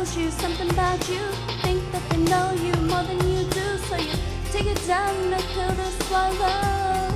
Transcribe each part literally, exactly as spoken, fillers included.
about you, something about you. Think that they know you more than you do, so you take it down and a pill to swallow.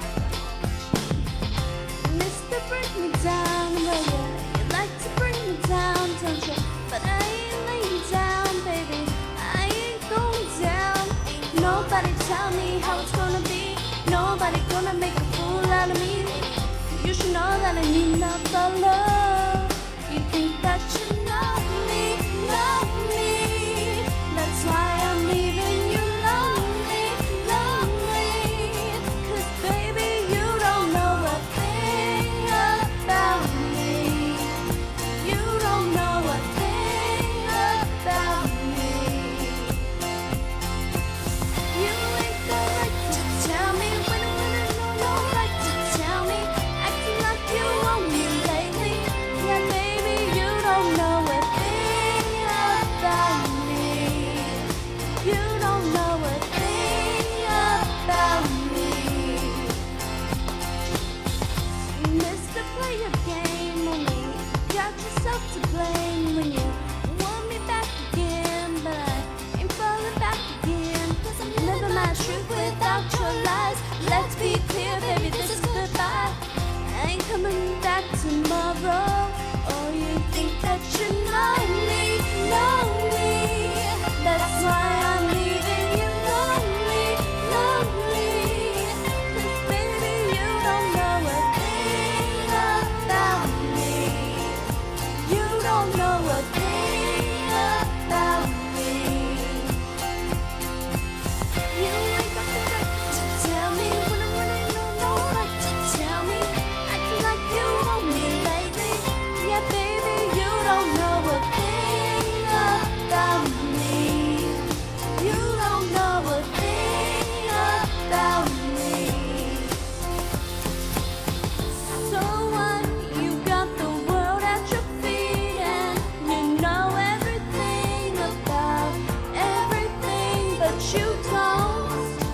Mister, break me down, well, yeah, you like to bring me down, don't you? But I ain't laying down, baby, I ain't going down. Ain't nobody tell me how it's gonna be. Nobody gonna make a fool out of me. You should know that I need not the love. You think that you know me, know me. That's why I'm leaving you lonely, lonely. 'Cause baby, you don't know a thing about me. You don't know a thing about me. You ain't the right to tell me when I'm gonna know, no right to tell me. Acting like you own me lately. Yeah, baby, you don't know a thing about me. You don't know a thing about me. Mister, play your game on me. Got yourself to blame when you want me back again, but I ain't falling back again. 'Cause I'm living my truth without your lies. Let's be clear, baby, this is goodbye. I ain't coming back tomorrow. Oh, you think that you know me, know me. That's why I'm leaving you lonely, lonely. 'Cause baby, you don't know a thing about me. You don't know a thing about me. You ain't got the right to tell me when I'm running, no, no right to tell me. Acting like you own me lately. Yeah, baby, you don't know a thing about me. You don't know a thing about me. So what? You got the world at your feet and you know everything about everything, but you don't.